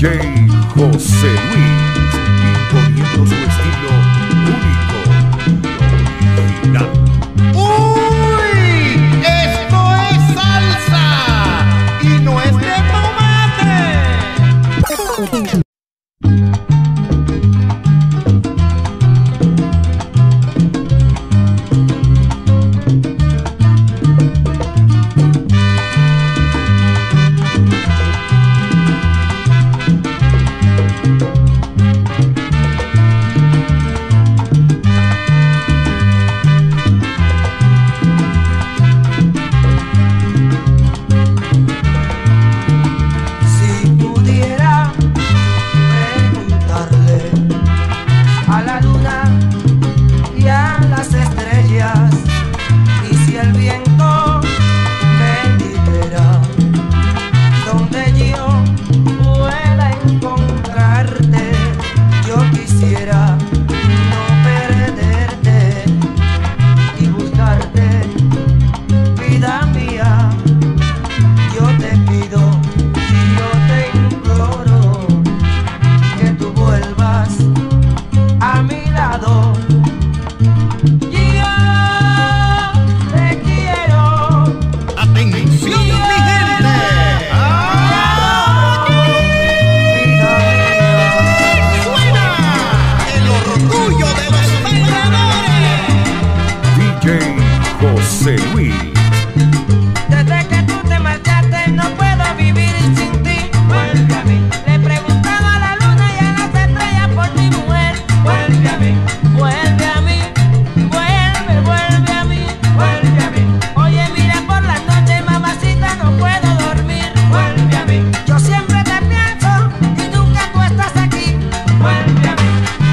DJ José Luis, imponiendo su estilo único y original. ¡Uy! ¡Esto es salsa! ¡Y no es de tomate! José Luis. Desde que tú te marchaste no puedo vivir sin ti. Vuelve a mí. Le he preguntado a la luna y a las estrellas por mi mujer. Vuelve a mí. Vuelve a mí. Vuelve a mí. Vuelve a mí. Oye, mira por las noches, mamacita, no puedo dormir. Vuelve a mí. Yo siempre te pienso y nunca tú estás aquí. Vuelve a mí.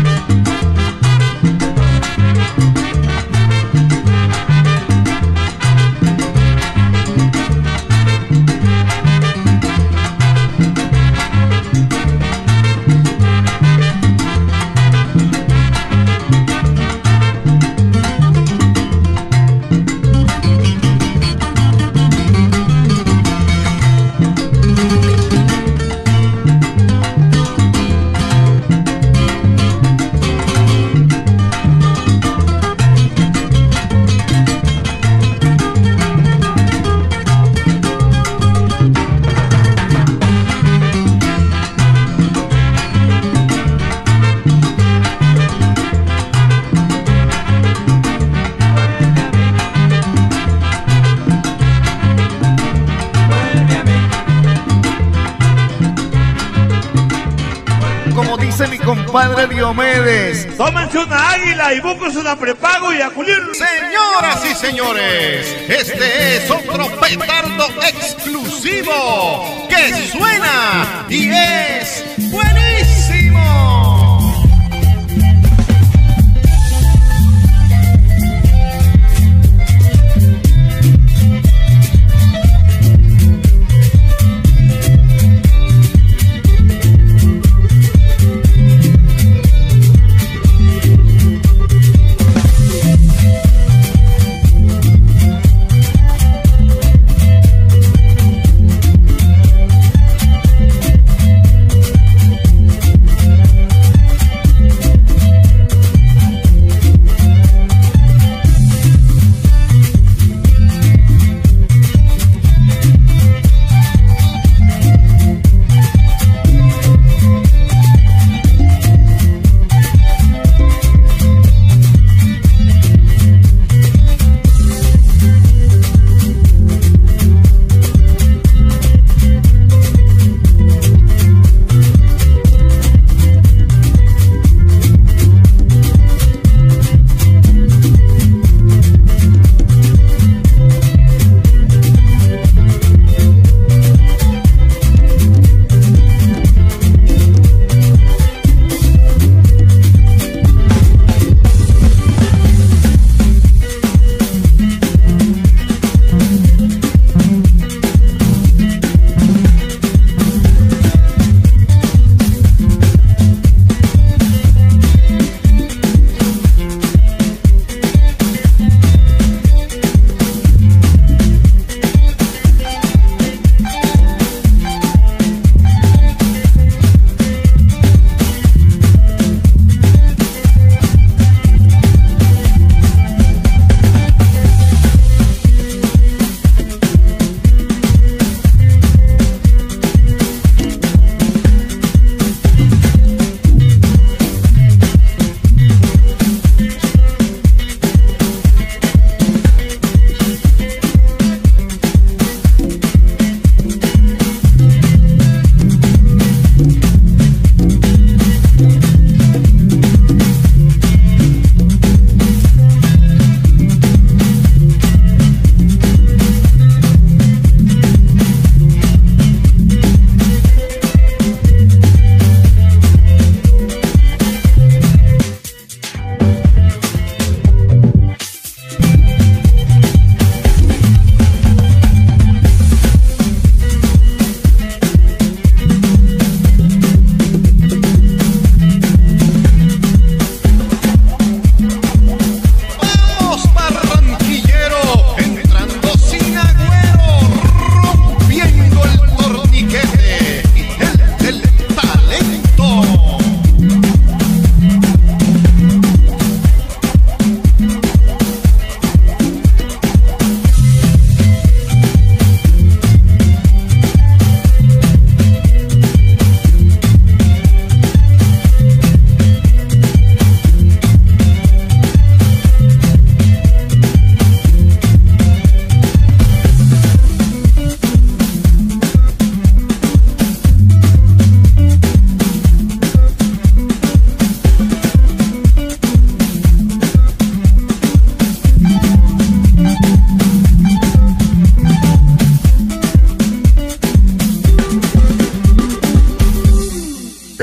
Como dice mi compadre Diomedes, tómense una águila y búsquense una prepago y a culir. Señoras y señores, este es otro petardo exclusivo que suena y es buenísimo.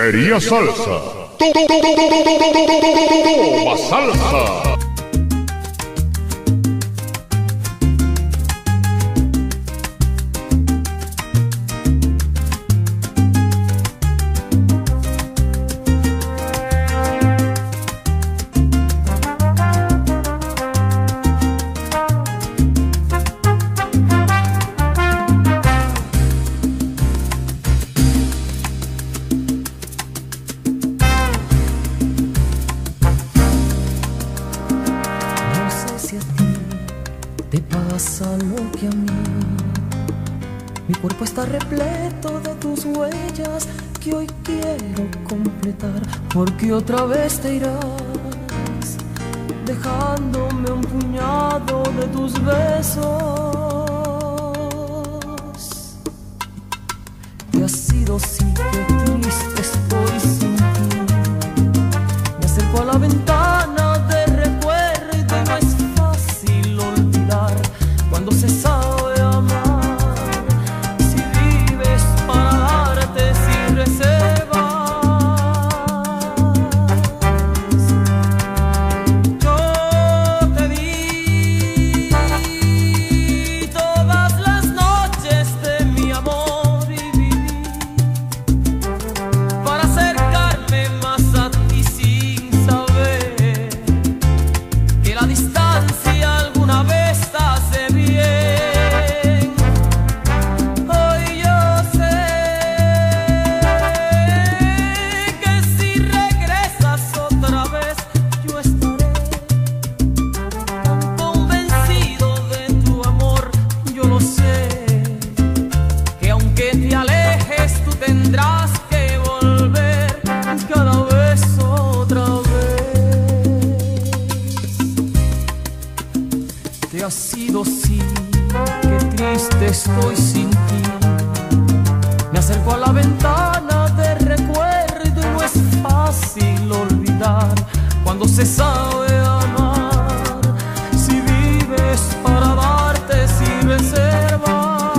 Quería salsa. Toma salsa. Te pasa lo que a mí. Mi cuerpo está repleto de tus huellas que hoy quiero completar, porque otra vez te irás, dejándome un puñado de tus besos. Y ha sido sí, que triste estoy sin ti. Me acerco a la ventana de recuerdo y no es fácil olvidar cuando se sabe amar. Si vives para darte sin reservas, yo te di todas las noches de mi amor y viví para acercarme más a ti sin saber que la distancia alguna vez hace bien. Hoy yo sé que si regresas otra vez yo estaré tan convencido de tu amor. Yo lo sé, que aunque te alejes tú tendrás que volver cada vez otra vez. Te ha sido sí, que triste estoy sin ti. Me acerco a la ventana de recuerdo y no es fácil olvidar cuando se sabe amar. Si vives para darte sin reservas,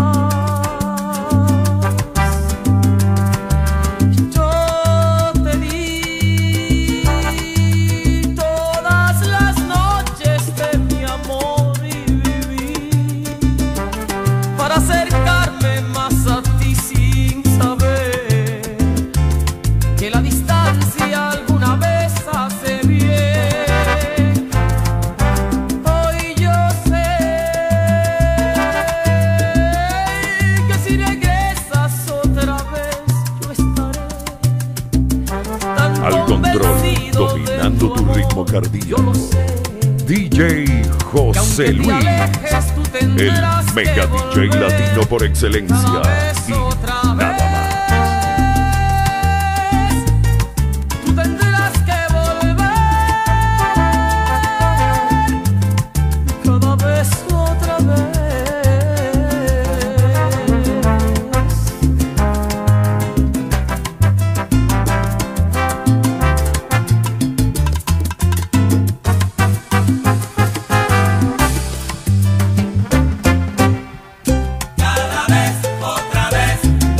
yo te di todas las noches de mi amor y viví para acercarme más a ti sin saber que la distancia alguna vez hace bien. Hoy yo sé que si regresas otra vez yo estaré tan Al control, convencido de dominando tu ritmo Yo cardíaco. lo sé, DJ que José aunque te Luis, alejes tú el tendrás mega que DJ volver latino por excelencia. cada vez Y otra nada más. vez. Tú tendrás que volver cada vez otra vez. Cada vez, otra vez,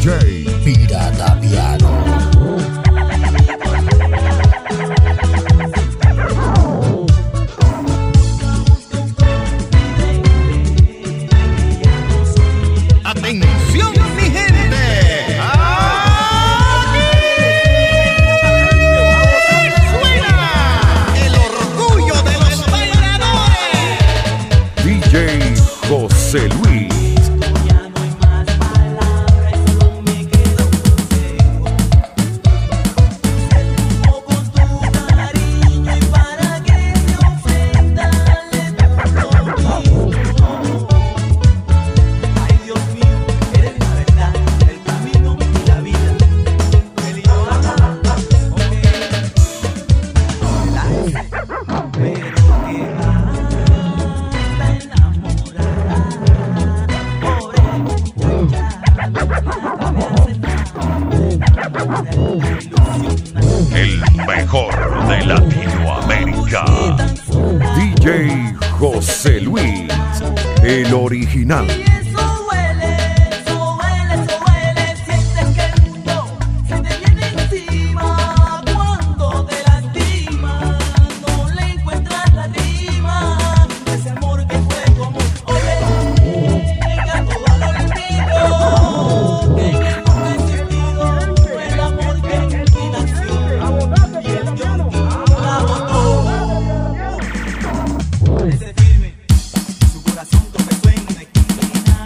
DJ Pirata Piano. Atención, mi gente. Aquí suena el orgullo de los bailadores. DJ José Luis. El mejor de Latinoamérica. DJ José Luis, el original. Eso huele, sientes que el mundo se te viene encima. Cuando te lastima, no le encuentras la rima. Ese amor que fue como, oye, llega todo al olvido. Que en el mundo existido fue el amor que en ti nació. Y el Dios la botó. Ese firme, su corazón tropezó en una esquina.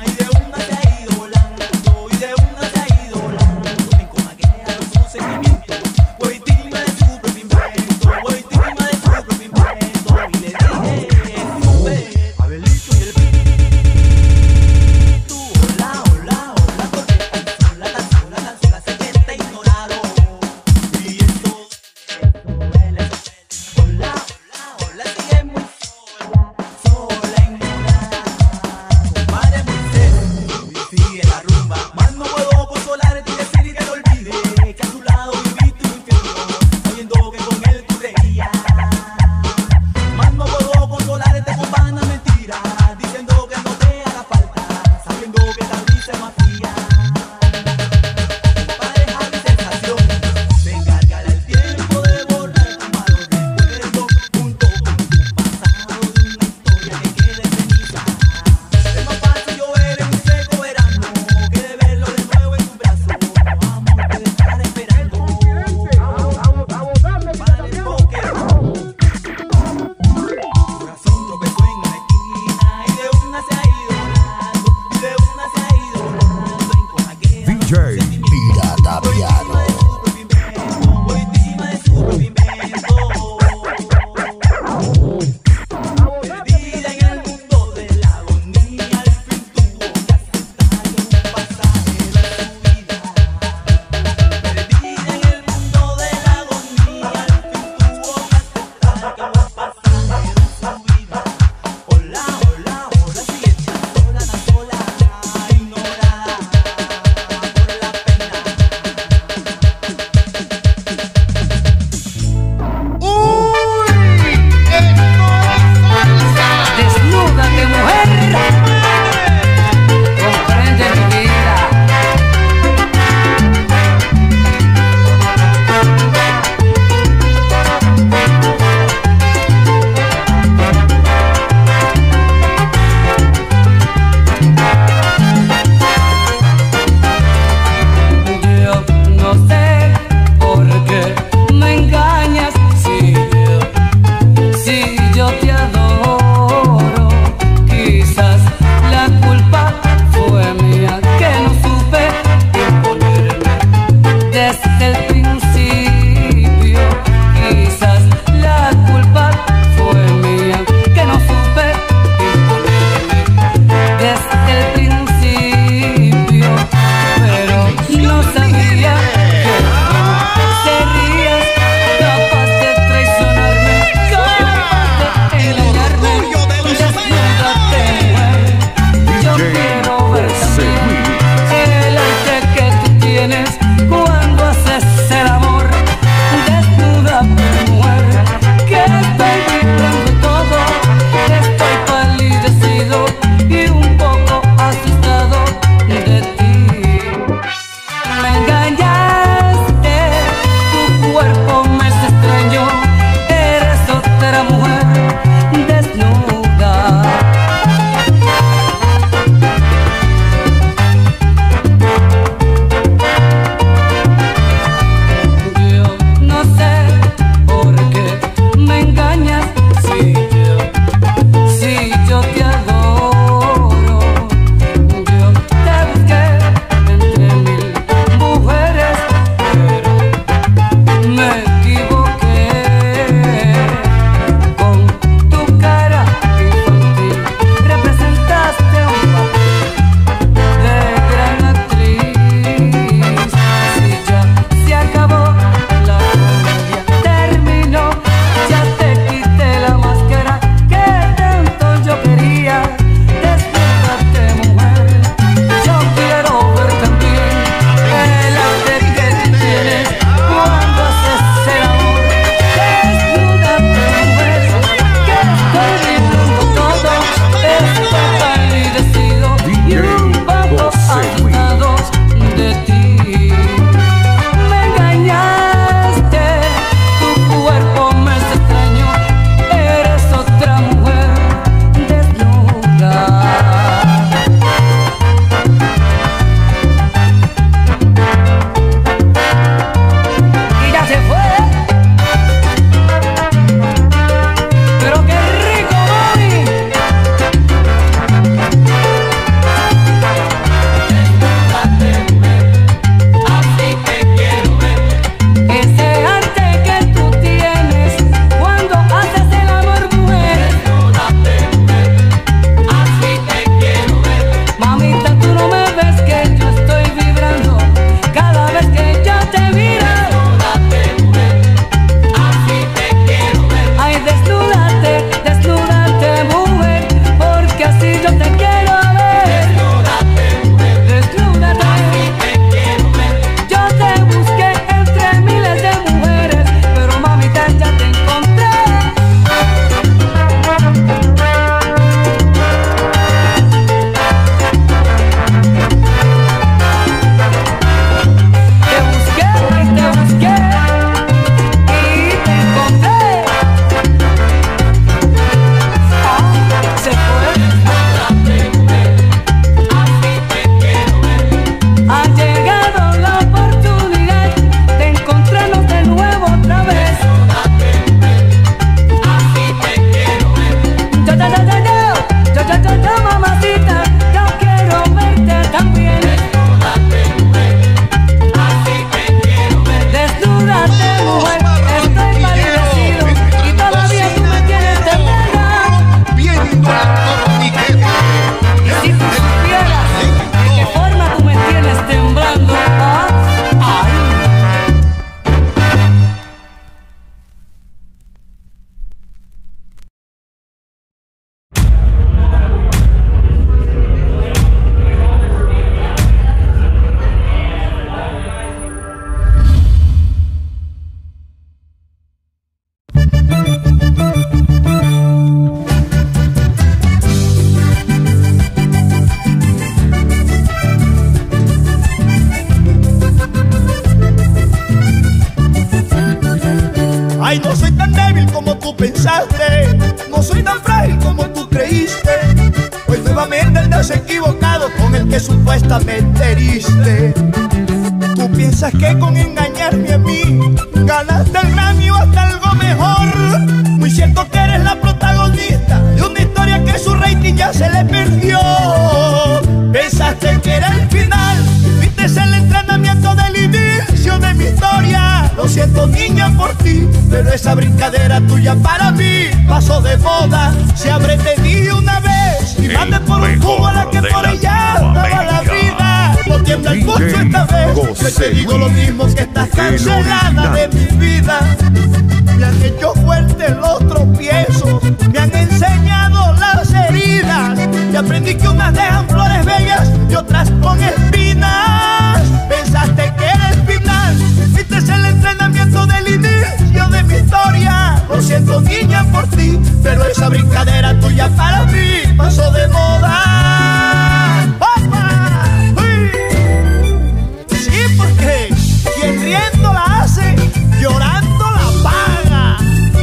Ay, no soy tan débil como tú pensaste, no soy tan frágil como tú creíste. Hoy nuevamente andas equivocado con el que supuestamente heriste. Tú piensas que con engañarme a mí ganaste el Grammy o hasta algo mejor. Muy cierto que eres la protagonista de una historia que su rating ya se le perdió. Pensaste que era el final, viste el entrenamiento del inicio de mi historia. Lo siento, niña, por ti, pero esa brincadera tuya para mí pasó de moda. Si habré tenido una vez y mandé por un cubo a la que por ella daba la vida. No tiembla el pulso esta vez, yo te digo lo mismo, que estás cancelada de mi vida. Me han hecho fuerte los tropiezos, me han enseñado las heridas, y aprendí que unas dejan flores bellas y otras con espinas. Pensaste que era el final, viste el entrenamiento del inicio de mi historia. Lo siento, niña, por ti, pero esa brincadera tuya para mí pasó de moda. ¡Opa! ¡Uy! Sí, porque quien riendo la hace, llorando la paga.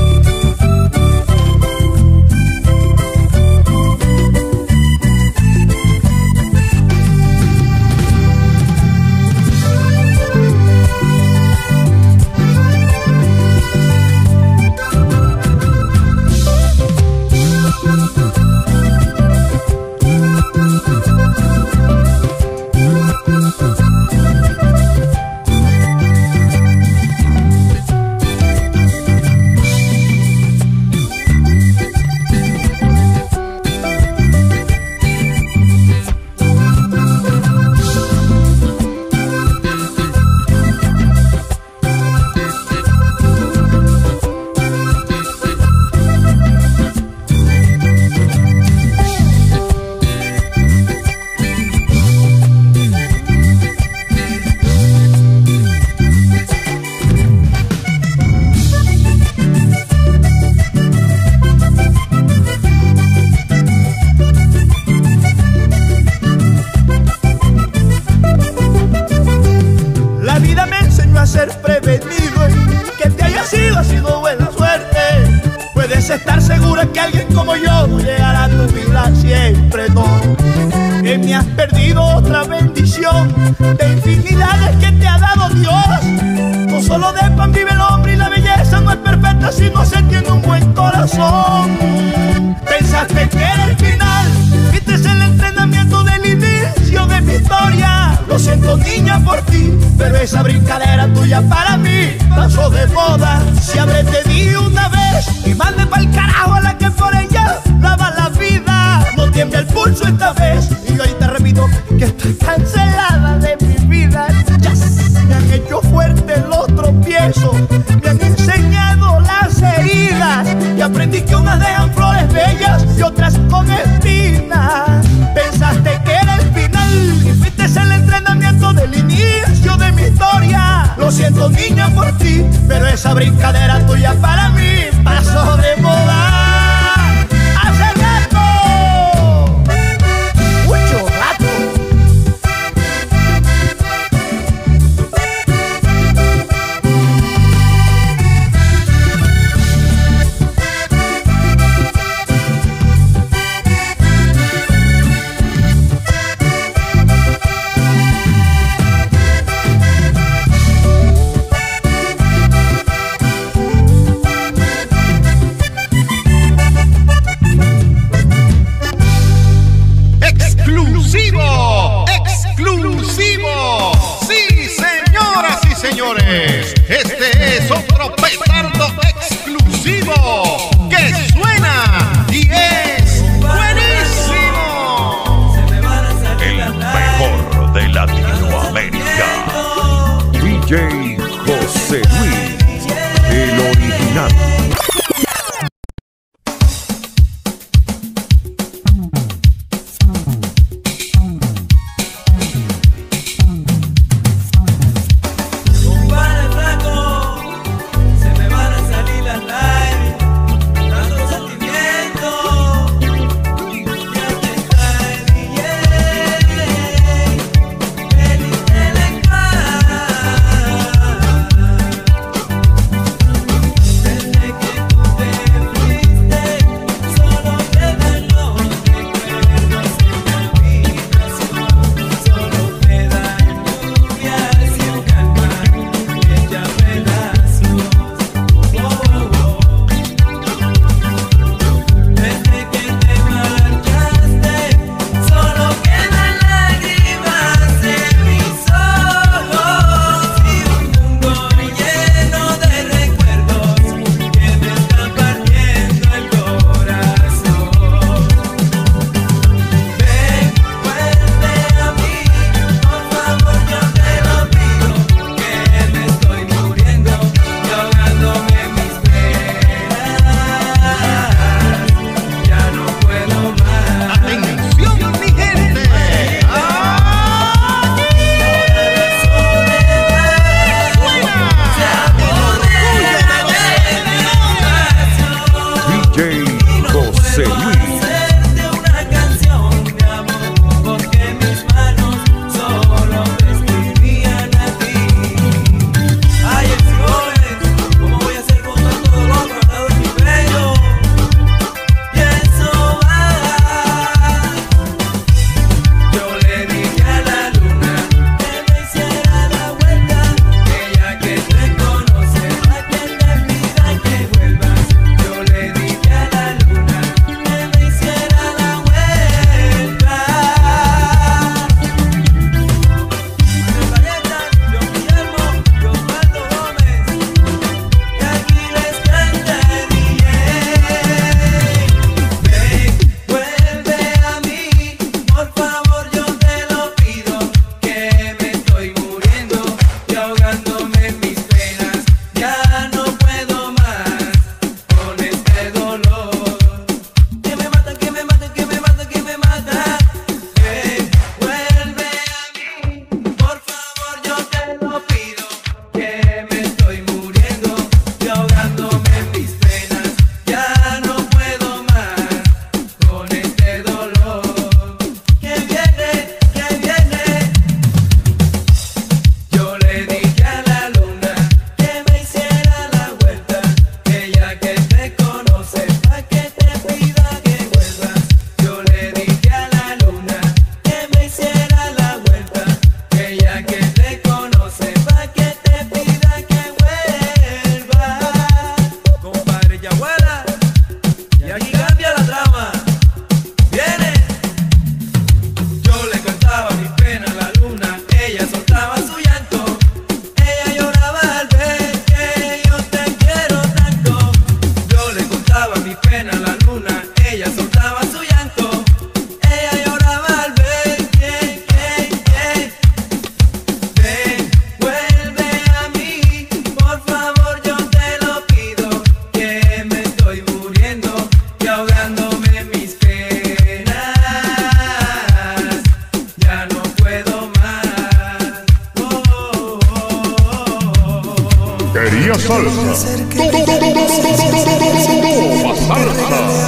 Estar segura que alguien como yo no llegará a tu vida siempre, no. Que me has perdido otra bendición de infinidades que te ha dado Dios. No solo de pan vive el hombre y la belleza no es perfecta si no se tiene un buen corazón. Pensaste que era el final, viste el entrenamiento del inicio de mi historia. Lo siento, niña, por ti, pero esa brincadera tuya para mí pasó de moda. Si habré tenido una vez y mande pa'l carajo a la que por ella daba la vida. No tiembla el pulso esta vez y hoy te repito que estoy cancelada de mi vida. Yes. Me han hecho fuerte los tropiezos, me han enseñado las heridas, y aprendí que unas dejan flores bellas y otras con espinas. Pensaste que era el final y fuiste el entrenamiento del inicio de mi historia. Lo siento, niña, por ti, pero esa brincadera tuya para mí pasó de moda. ¡Hace rato! ¡Mucho rato! Este es otro petardo exclusivo que suena y es buenísimo. El mejor de Latinoamérica. DJ José Luis, el original. Quería salsa. Salsa.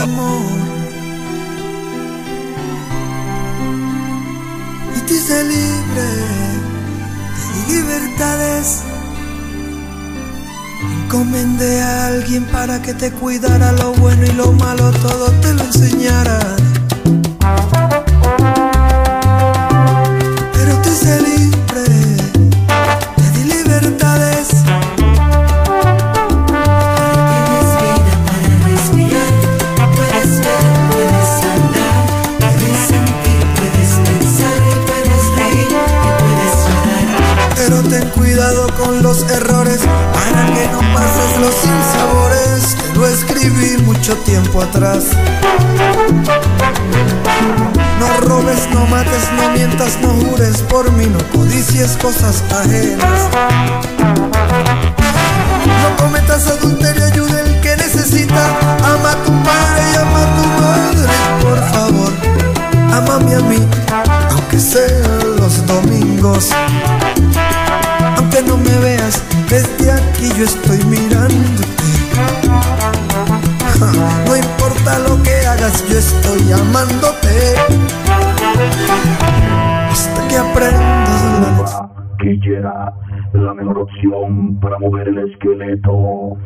Y te hice libre, te di libertades. Encomendé a alguien para que te cuidara, lo bueno y lo malo todo te lo enseñara. Pero te hice libre, te di libertades. Tienes vida para respirar, puedes ver, puedes andar, puedes sentir, puedes pensar y puedes reír y puedes llorar. Pero ten cuidado con los errores, para que no pases los sinsabores, que lo escribí mucho tiempo atrás. No robes, no mates, no mientas, no jures por mí, no codicies cosas ajenas. No cometas adulterio, ayuda el que necesita. Ama a tu padre y ama a tu madre, por favor. Ámame a mí, aunque sean los domingos. Aunque no me veas, desde aquí yo estoy mirándote. No importa lo que hagas, yo estoy amándote. Hasta que aprendas la Quillera, la mejor opción para mover el esqueleto.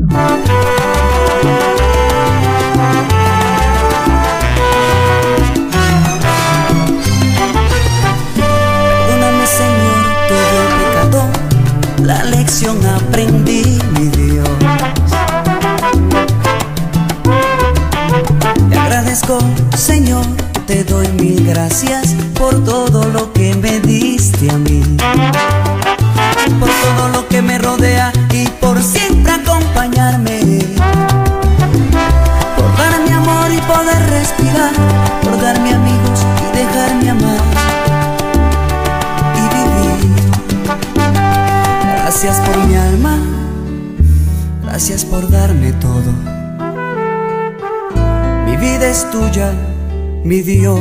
Perdóname, Señor, todo el pecado, la lección aprendí, mi Dios. Te agradezco, Señor, te doy mil gracias por todo lo que me diste a mí, por todo lo que me rodea y por siempre acompañarme, por darme amor y poder respirar, por darme amigos y dejarme amar y vivir. Gracias por mi alma, gracias por darme todo. Mi vida es tuya, mi Dios.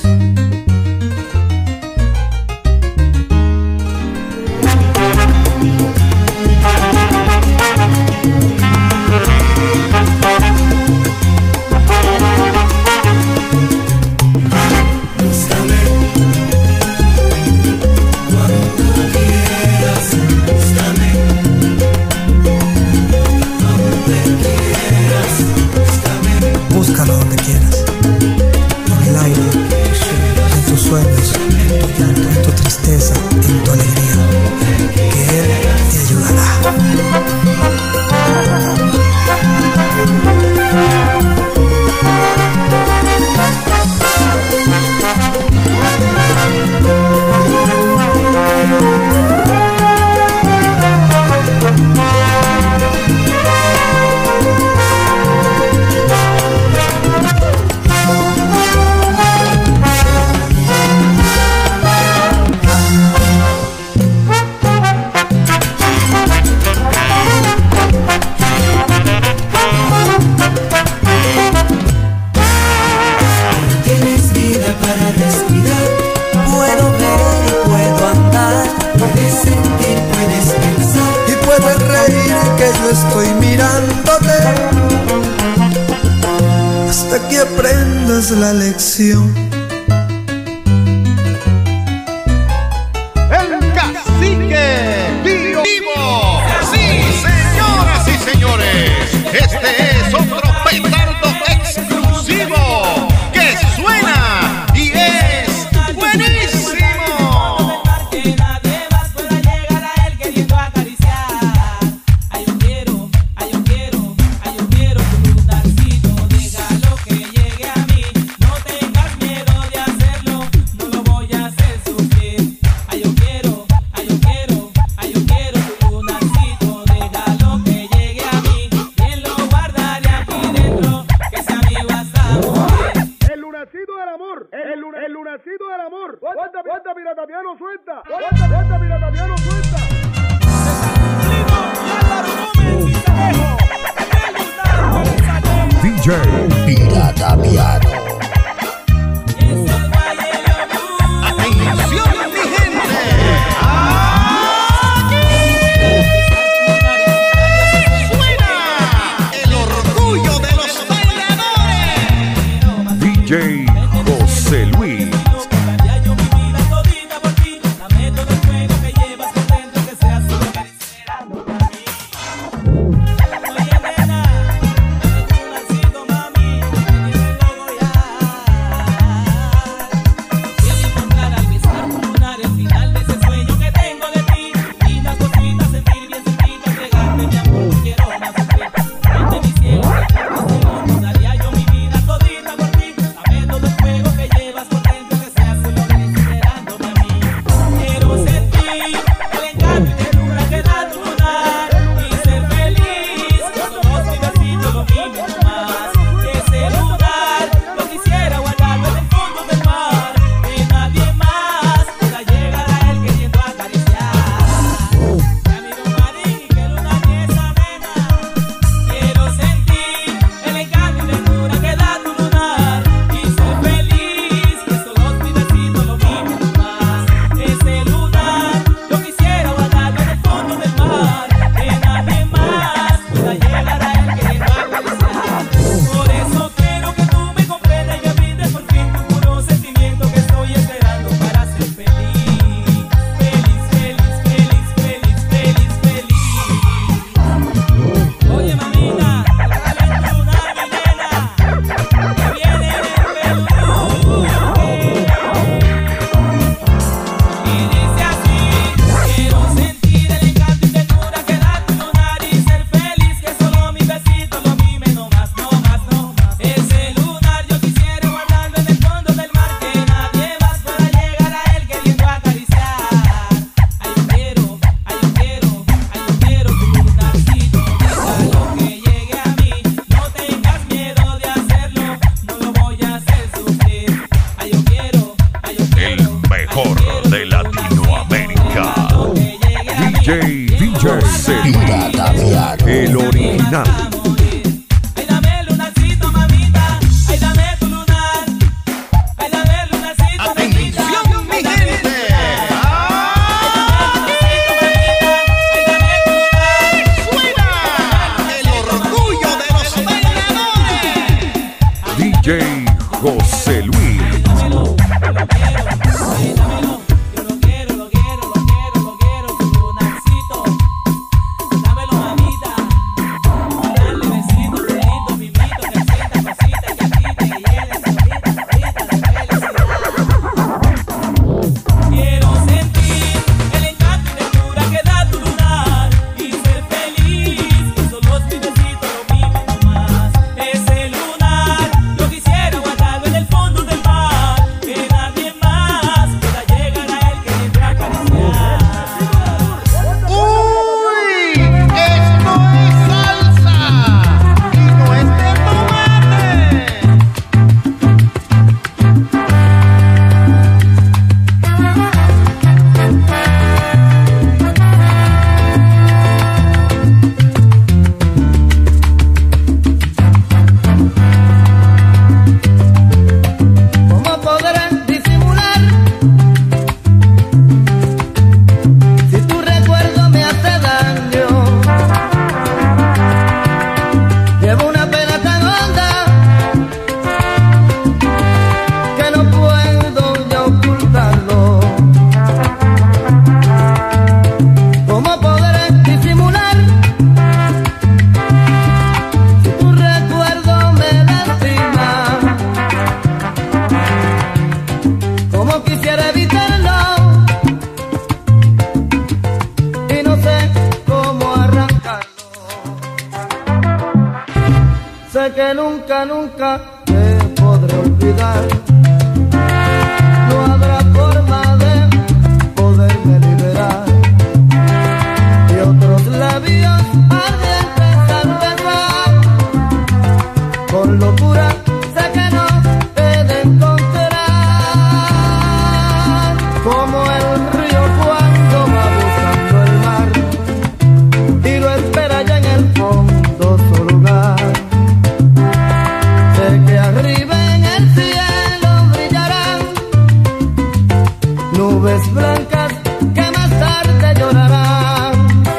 Búscalo donde quieras, en el aire, en tus sueños, en tu llanto, en tu tristeza, en tu alegría, que Él te ayudará. Tienes vida para respirar, puedo ver y puedo andar, puedes sentir, puedes pensar y puedes reír, que yo estoy mirándote hasta que aprendas la lección. El cacique vivo. Sí, señoras y señores, este es otro petardo exclusivo que suena y es buenísimo. Que nadie más pueda llegar a él queriendo acariciar. Ay, yo quiero, ay, yo quiero, ay, yo quiero tu narcito. Déjalo que llegue a mí. No tengas miedo de hacerlo, no lo voy a hacer sufrir. Ay, yo quiero, ay, yo quiero, ay, yo quiero tu narcito. Déjalo que llegue a mí. Bien lo guardaré aquí dentro, que sea mío hasta morir. El lunacito del amor. El lunacito del amor. ¿Cuánta piratapiano suelta? ¿Cuánta piratapiano suelta? DJ Pirata Piano. Atención, mi gente. claro. El original. Ay, dame lunarcito, mamita. Ay, dame tu lunar. Ay, dame lunarcito, mamita. ¡Atención, mi gente! ¡Suena! El orgullo de los bailadores. DJ José Luis. Sé que nunca, nunca te podré olvidar. No habrá forma de poderme liberar. Y otros labios ardientes al besar. Con locura sé que no he de encontrar. Como el río cuando va buscando el mar y lo espera ya en el fondo su lugar. Que arriba en el cielo brillarán nubes blancas que más tarde llorarán.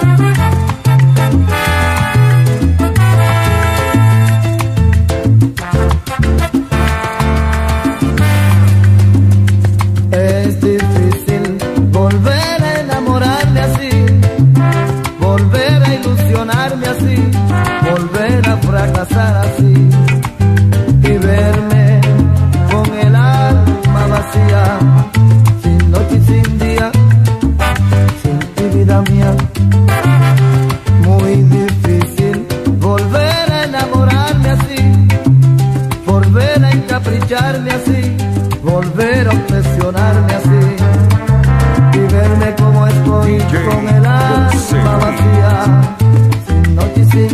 Es difícil volver a enamorarme así, volver a ilusionarme así, volver a fracasar así. Y verme con el alma vacía, sin noche y sin día, sin ti vida mía. Muy difícil volver a enamorarme así, volver a encapricharme así, volver a obsesionarme así. Y verme como estoy con el alma vacía, sin noche y sin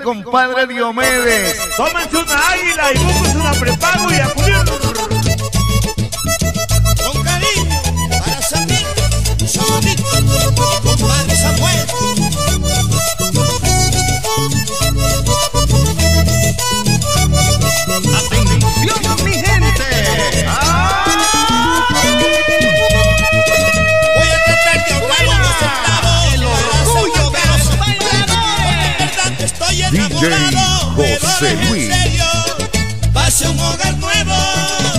compadre Diomedes. Tómense una águila y búsquense una prepago y a culiar. Con cariño para Samir, Samadito, compadre Samuel. ¡Atención, mi gente! Voy a tratar de ahorrar unos centavos. El orgullo de los bailadores. En verdad estoy DJ enamorado, pero José en Luis. serio, pase un hogar nuevo.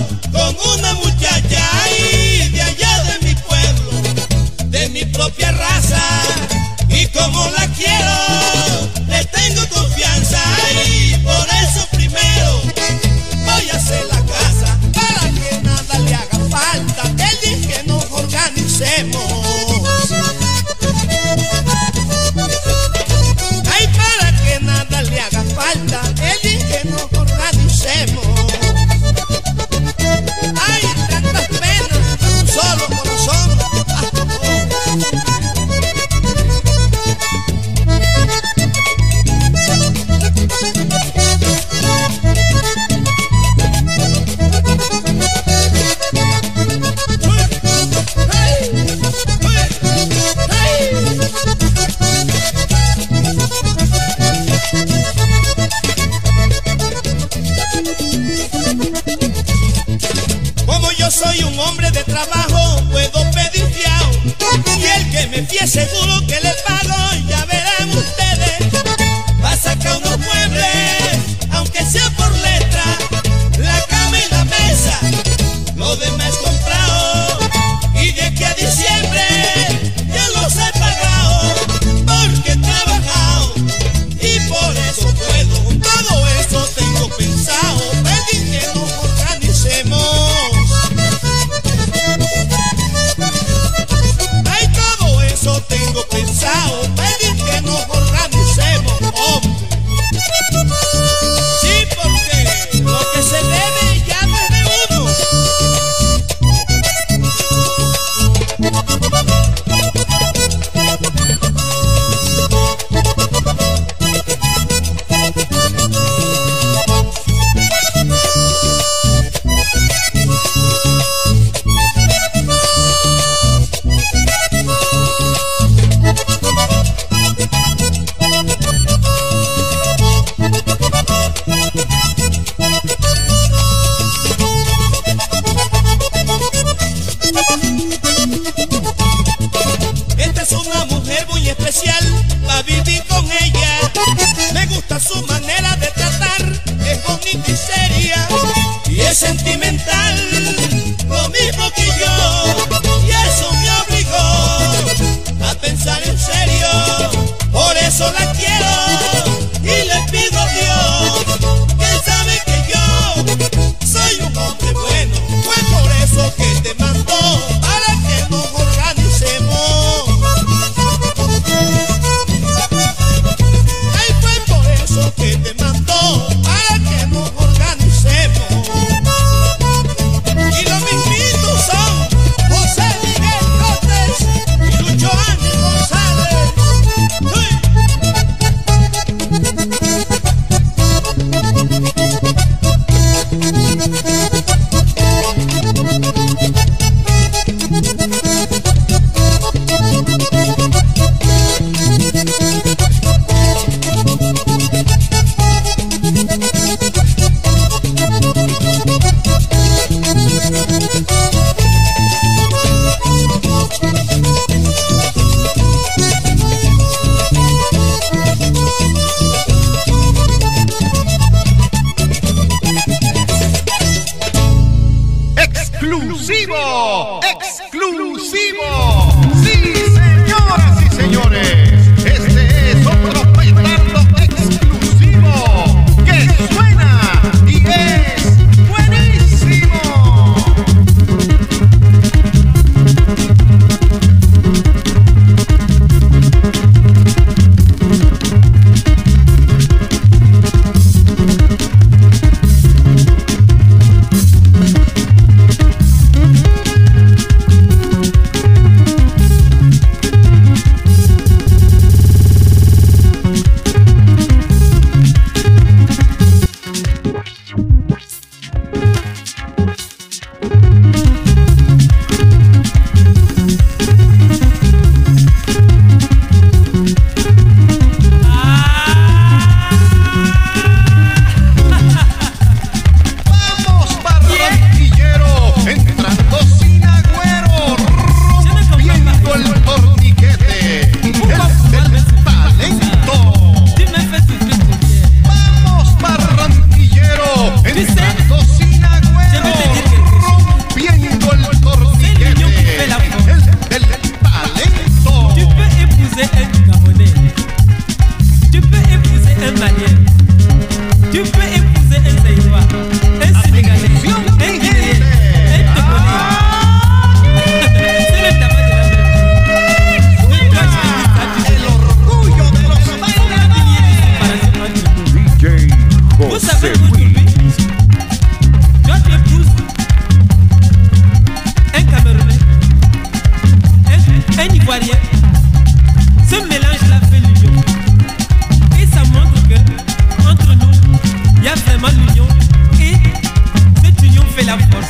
ivoirienne, ce mélange là fait l'union. Et ça montre que entre nous, il y a vraiment l'union. Et cette union fait la force.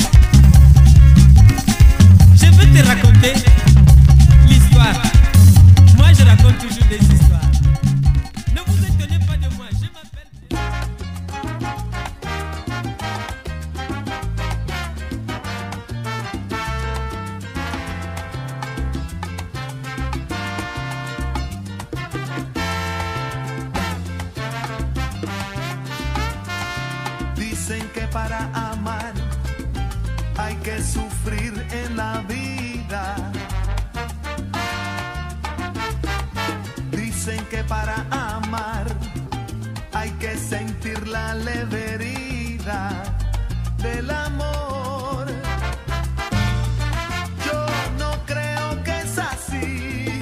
Je veux te raconter l'histoire. Moi je raconte toujours des histoires. Ne vous étonnez pas de moi, je m'appelle... Dicen que para amar hay que sufrir en la vida. Dicen que para amar hay que sentir la leve herida del amor. Yo no creo que es así,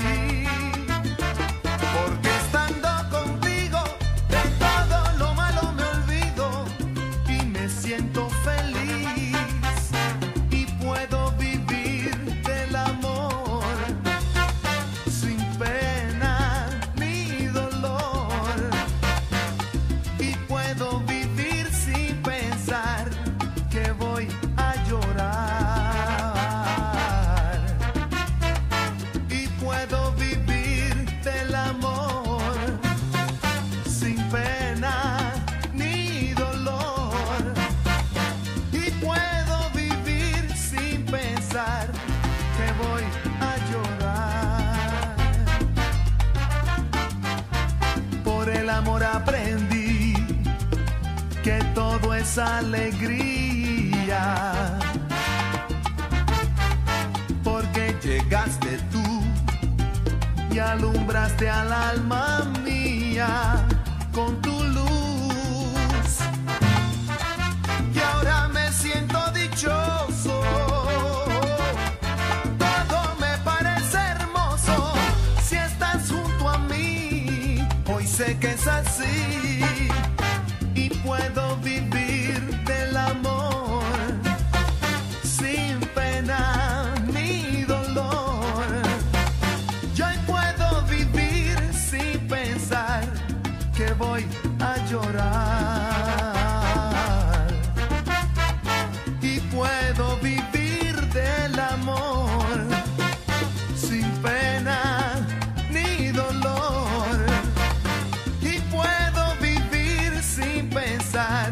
porque estando contigo de todo lo malo me olvido y me siento feliz y puedo vivir del amor sin pena ni dolor, y puedo vivir sin pensar que voy a llorar, y puedo vivir del amor sin pena ni dolor, y puedo vivir sin pensar que voy a llorar. Por el amor aprendí que todo es alegría, porque llegaste tú y alumbraste al alma mía con tu luz, y ahora me siento dichoso. Todo me parece hermoso si estás junto a mí. Hoy sé que es así y puedo vivir del amor sin pena ni dolor. Yo hoy puedo vivir sin pensar que voy a llorar, y puedo vivir del amor sin pena ni dolor, y puedo vivir sin pensar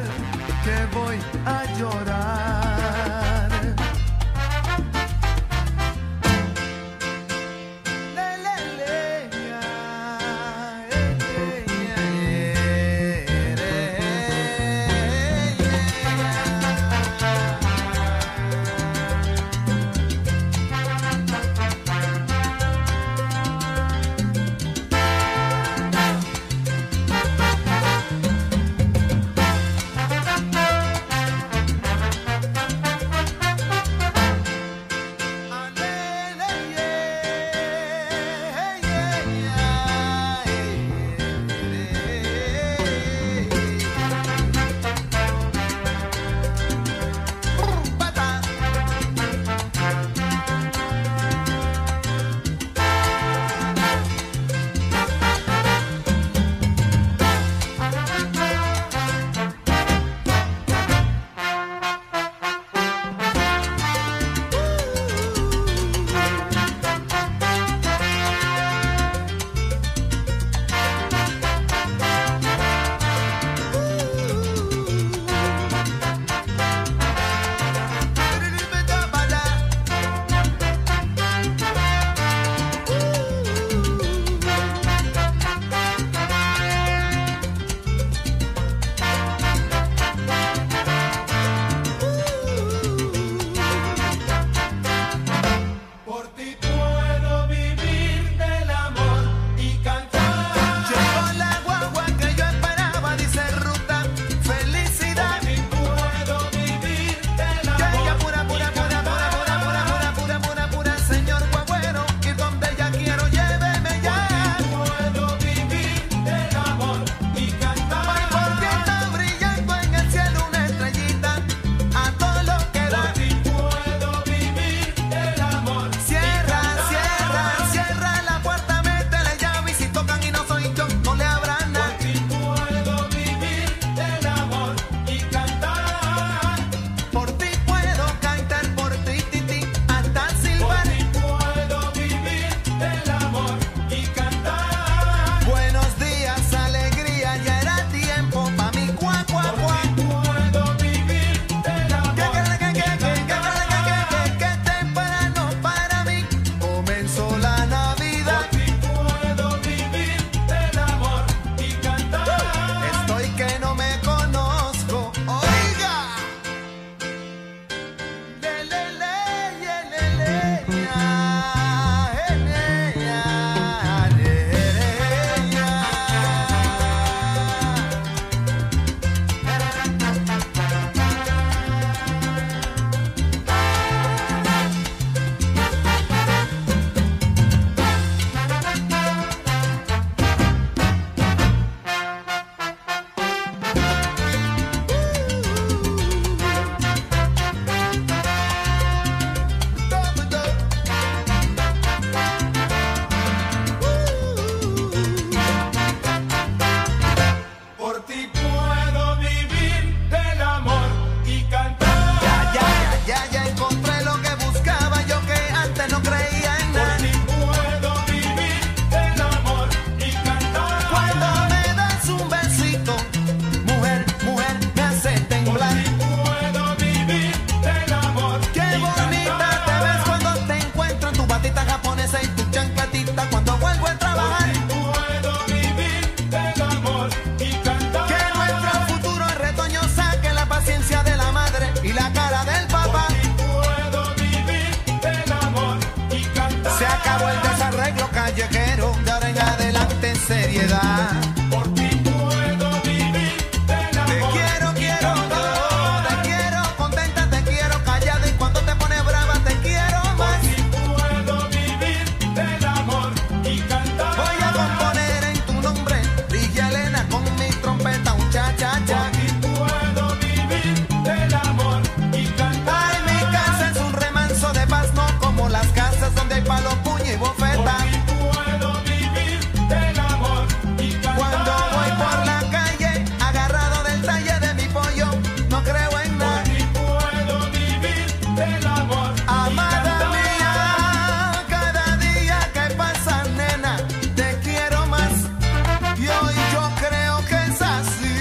acabó el desarreglo callejero, de ahora en adelante en seriedad. Por ti puedo vivir del amor. Te quiero, te quiero, contenta te quiero, callada y cuando te pones brava te quiero más. Por ti puedo vivir del amor y cantar. Voy a componer en tu nombre, Ligia Elena, con mi trompeta un cha-cha-cha. Por ti puedo vivir del amor y cantar. Ay, mi casa es un remanso de paz, no como las casas donde hay palo, puño y bofeta. Por ti puedo vivir del amor y cantar. Cuando voy por la calle, agarrado del talle de mi pollo, no creo en nada. Por ti puedo vivir del amor. Amada mía, cada día que pasa, nena, te quiero más. Y hoy yo creo que es así.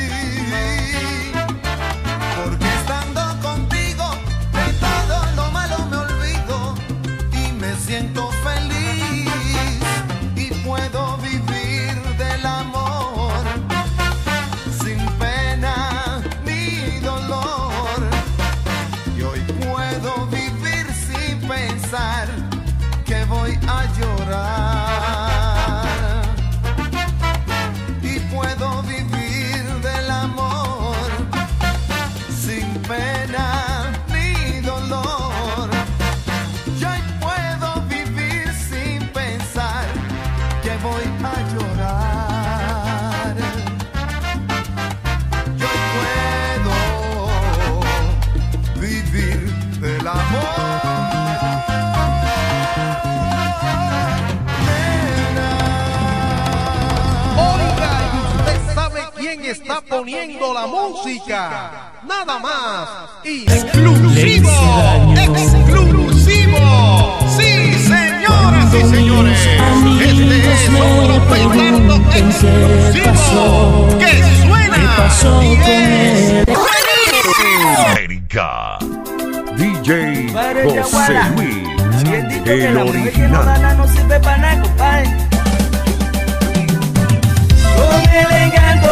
Porque estando contigo, de todo lo malo me olvido y me siento feliz. Y puedo vivir del amor sin pena ni dolor. Y hoy puedo vivir sin pensar que voy a llorar. Y puedo vivir del amor sin pena ni dolor. Y hoy puedo vivir sin pensar que voy a llorar. Yo puedo vivir del amor. Oiga, ¿y usted sabe quién está poniendo la música? Nada más y exclusivo, exclusivo. Sí, señoras y señores, este es otro vallenato exclusivo que suena bien. América. DJ José Luis, el no original. gana, no sirve para nada, compadre. Con el encanto,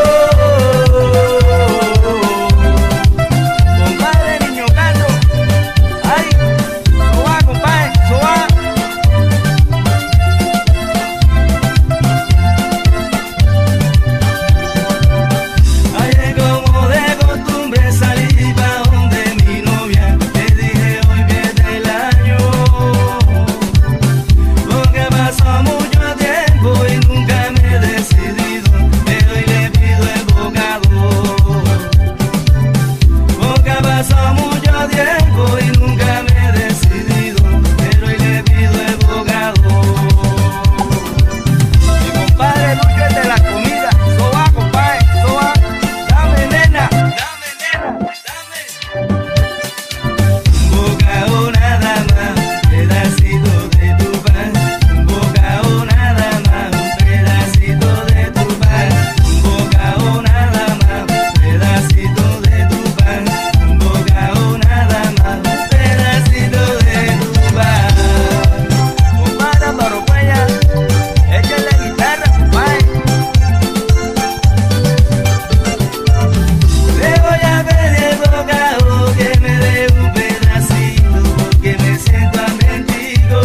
compadre, niño canto. Ay, soa, compadre, soa. Ayer como de costumbre salí pa' donde mi novia. Le dije hoy viene el año, porque pasó mucho tiempo y nunca me he decidido. Pero hoy le pido el bocado, porque pasó mucho tiempo y nunca me he decidido. Pero hoy le pido el bocado. Mi compadre Lucho es de la comida. Soba, compadre, soba. Dame, nena, dame, nena, dame. Un bocado nada más, pedacito de tu pan. Un bocado nada más, un pedacito de tu pan. Un bocado nada más, pedacito de tu pan. Un bocado nada más, pedacito de tu pan. Compadre Barocuella, échale guitarra, compadre. Le voy a pedir el bocado que me dé un pedacito, porque me siento hambrientico.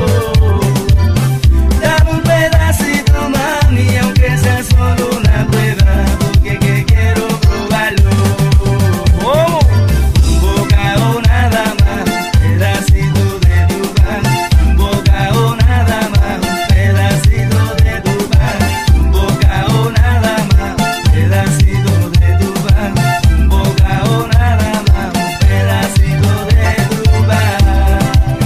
Dame un pedacito, mami, aunque sea solo una prueba, porque que quiero probarlo. ¿Cómo? Un bocado nada más, pedacito de tu pan. Un bocado nada más, pedacito de tu pan. Un bocado nada más, pedacito de tu pan. Un bocado nada más, pedacito de tu pan.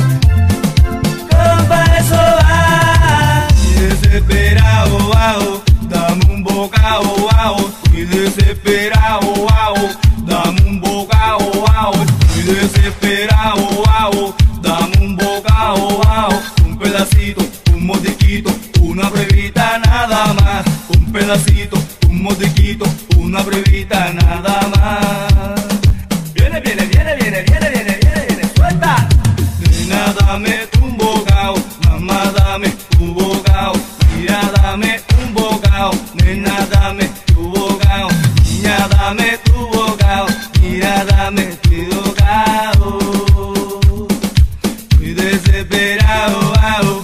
Compa, eso va. Desesperado, wow, dame un bocado, wow. Y desesperado, wow, dame un bocado, wow. Y desesperado, wow, dame un bocado, wow. Un pedacito, un mordisquito, una brevita nada más. Un pedacito, un mordisquito, una brevita nada más. Viene, viene, viene, viene, viene, viene, viene, viene, suelta. Nena, dame un bocado, mamá, dame tu bocado. Mira, dame un bocado, nena, dame tu bocado. Niña, dame tu bocado, mira, dame tu bocado. Estoy desesperado, wow.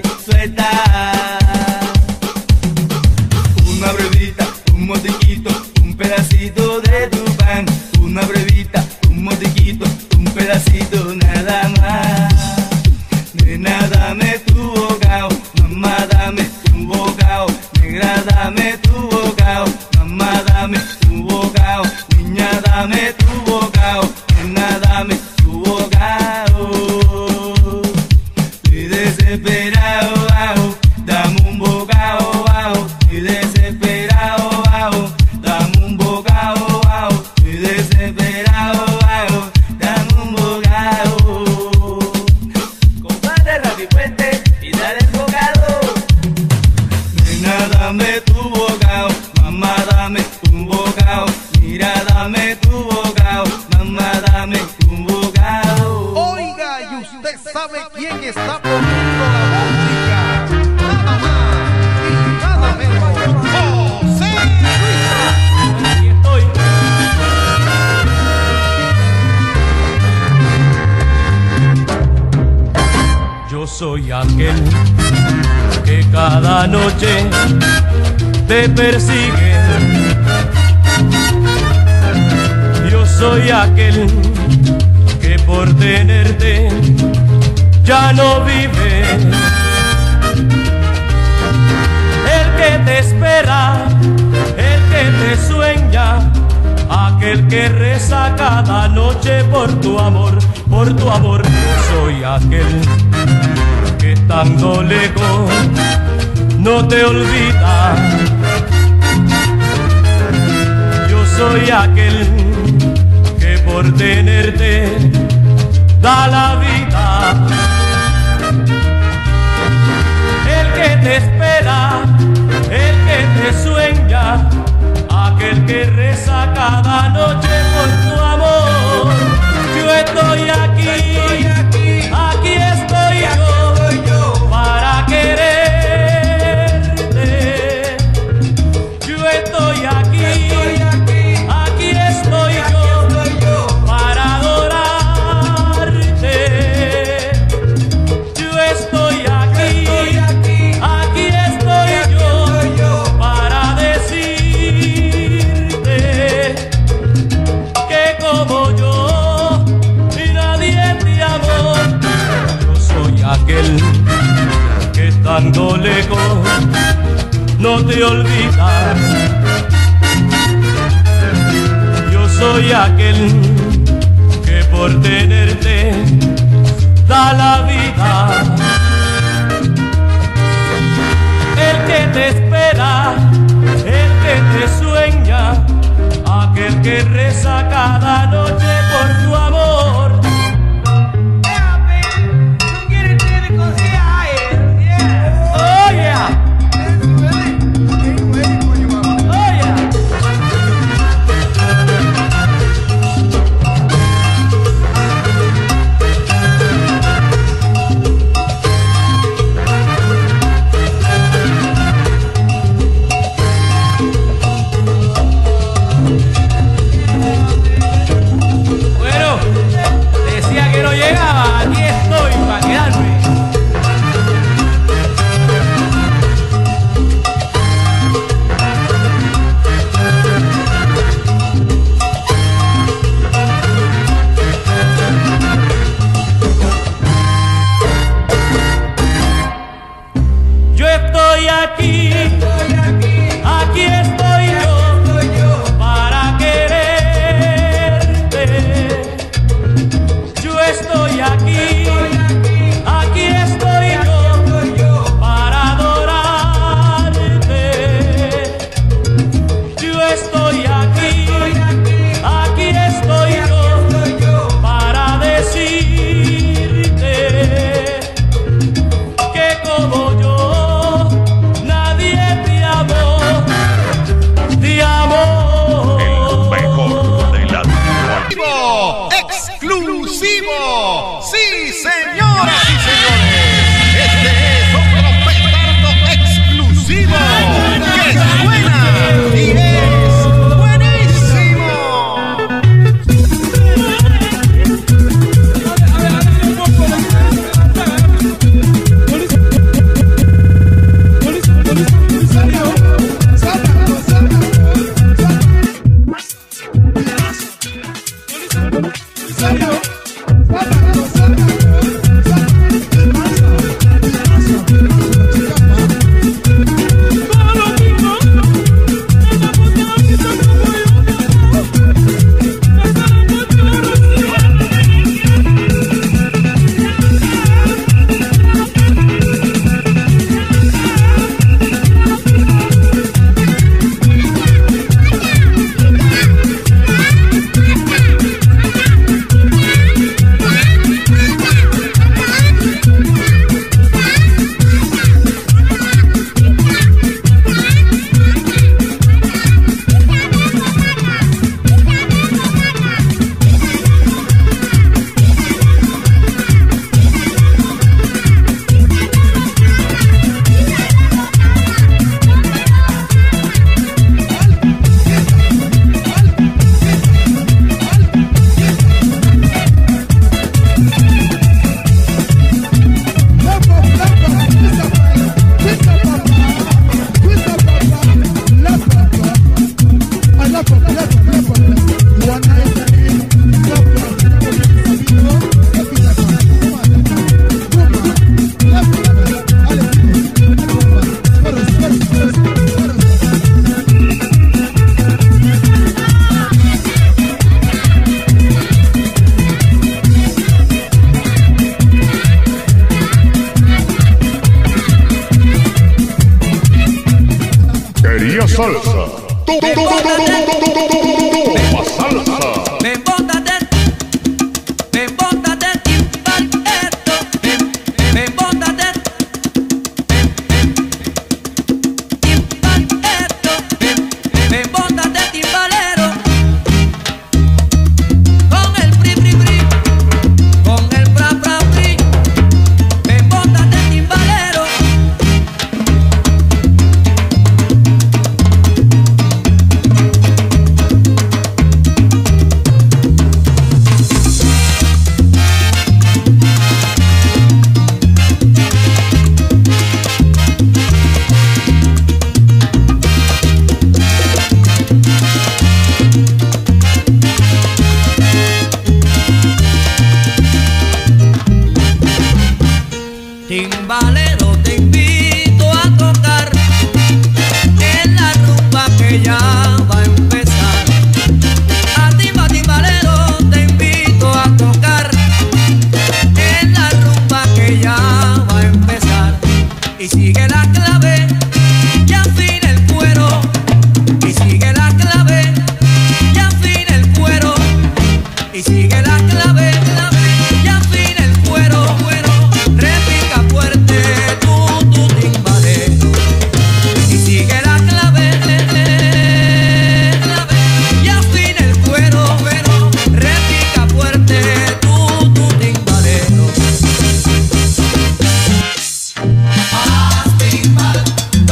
suelta. Una brevita, un motiquito, un pedacito de tu pan. Una brevita, un motiquito, un pedacito nada más. Nena, dame tu bocado, mamá, dame tu bocado. Negra, dame tu bocado, mamá, dame tu bocado. Niña, dame tu bocado, nena, dame tu bocado. Estoy desesperado, bajo, dame un bocado, bajo. Estoy desesperado, bajo, dame un bocado, bajo. Estoy desesperado, bajo, dame un bocado. Compadre Rabifuente, y dale el bocado. Nena, dame tu bocado, mamá, dame un bocado. Mira, dame tu bocado, mamá, dame un bocado. Oiga, y usted sabe quién está poniendo la música. Nada más y nada menos. ¡José Luis! Aquí estoy. Yo soy aquel que cada noche te persigue. Yo soy aquel que por tenerte ya no vive. El que te espera, el que te sueña, aquel que reza cada noche por tu amor, por tu amor. Yo soy aquel que estando lejos no te olvida. Yo soy aquel que por tenerte da la vida. El que te espera, el que te sueña, aquel que reza cada noche por tu amor. Yo estoy aquí, aquí estoy yo, para quererte. Yo estoy aquí, aquí estoy yo, para adorarte. Yo estoy aquí, aquí estoy yo, para decirte que como yo ni nadie te amó. Yo soy aquel que estando lejos no te olvida. Yo soy aquel que por tenerte da la vida. El que te espera, el que te sueña, aquel que reza cada noche por tu amor. Oh yeah. Oh yeah. Bueno, decía que no llegaba, aquí estoy para quedarme. Yo estoy aquí, aquí estoy yo, para quererte. Yo estoy aquí, aquí estoy yo, para adorarte. Yo estoy aquí, aquí estoy yo, para decirte que como yo nadie te amó. salsa. Toma salsa. Timbalero, te invito a tocar en la rumba que ya va a empezar. A timbalero, te invito a tocar en la rumba que ya va a empezar. Y sigue la clave y afina el cuero. Y sigue la clave y afina el cuero. Y sigue la clave y afina el cuero. Repica fuerte tu timbalero. Y sigue la clave y afina el cuero. Repica fuerte tu timbalero. Haz timbal,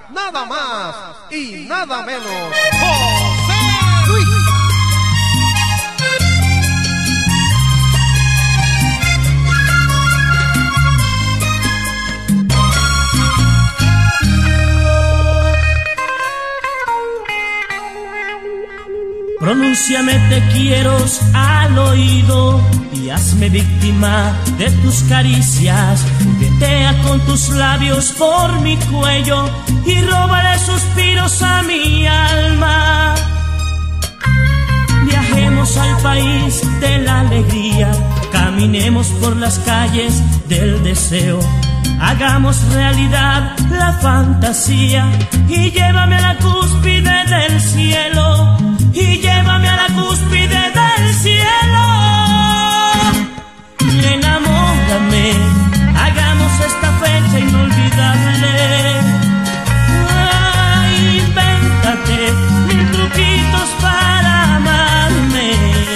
nada más y nada menos, José Luis. Pronúnciame te quiero al oído y hazme víctima de tus caricias. Juguetea con tus labios por mi cuello y róbale suspiros a mi alma. Viajemos al país de la alegría, caminemos por las calles del deseo. Hagamos realidad la fantasía y llévame a la cúspide del cielo. Y llévame a la cúspide del cielo. Enamórame, hagamos esta fecha inolvidable. Ay, invéntate 1000 truquitos para amarme.